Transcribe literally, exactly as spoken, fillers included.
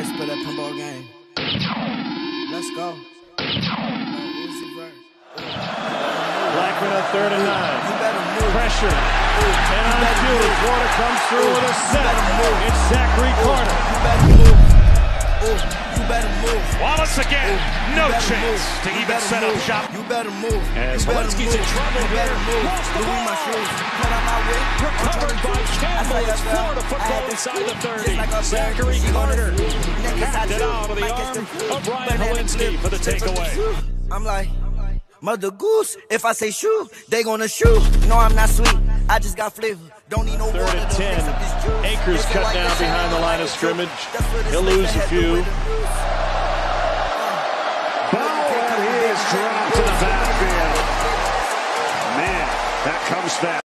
Everybody spell that pinball game. Let's go. Blackman on third and nine. Pressure. And on cue, Carter comes through with a set. It's Zachary Carter. You better move. You better move. Wallace again. No chance to even set up shop. You better move. As Helinski's in trouble here. Lost the ball. Recovered by Campbell. It's Florida football inside the thirty. Zachary Carter hacked it out of the arm of Ryan Helinski for the takeaway. I'm like, Mother Goose, if I say shoot, they gonna shoot. No, I'm not sweet. I just got flavor. Don't need no water. Third and ten. Akers cut down behind the line of scrimmage. He'll lose a few. Ball, he is dropped to the backfield. Man, that comes fast.